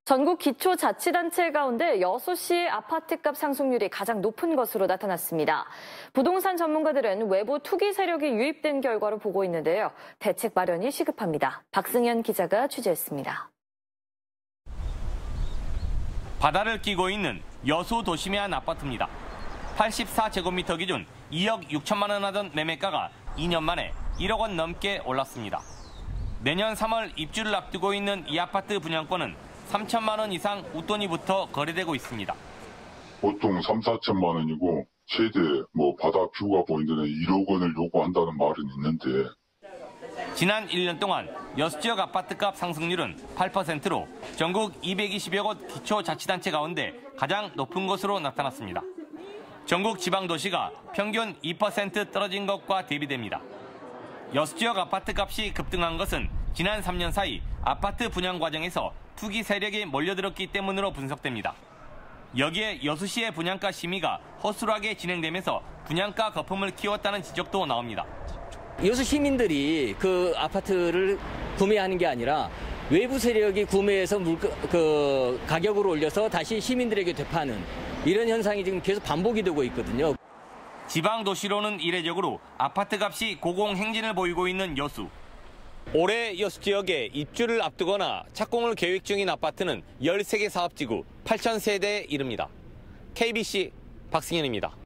전국 기초자치단체 가운데 여수시의 아파트값 상승률이 가장 높은 것으로 나타났습니다. 부동산 전문가들은 외부 투기 세력이 유입된 결과로 보고 있는데요. 대책 마련이 시급합니다. 박승현 기자가 취재했습니다. 바다를 끼고 있는 여수 도심의 한 아파트입니다. 84제곱미터 기준 2억 6천만 원 하던 매매가가 2년 만에 1억 원 넘게 올랐습니다. 내년 3월 입주를 앞두고 있는 이 아파트 분양권은 3천만 원 이상 웃돈이부터 거래되고 있습니다. 보통 3, 4천만 원이고 최대 바다 뷰가 보이는 1억 원을 요구한다는 말은 있는데 지난 1년 동안 여수 지역 아파트값 상승률은 8%로 전국 220여 곳 기초자치단체 가운데 가장 높은 것으로 나타났습니다. 전국 지방도시가 평균 2% 떨어진 것과 대비됩니다. 여수 지역 아파트값이 급등한 것은 지난 3년 사이 아파트 분양 과정에서 투기 세력이 몰려들었기 때문으로 분석됩니다. 여기에 여수시의 분양가 심의가 허술하게 진행되면서 분양가 거품을 키웠다는 지적도 나옵니다. 여수 시민들이 그 아파트를 구매하는 게 아니라 외부 세력이 구매해서 가격을 올려서 다시 시민들에게 되파는 이런 현상이 지금 계속 반복이 되고 있거든요. 지방도시로는 이례적으로 아파트 값이 고공행진을 보이고 있는 여수. 올해 여수 지역에 입주를 앞두거나 착공을 계획 중인 아파트는 13개 사업지구 8,000세대에 이릅니다. KBC 박승현입니다.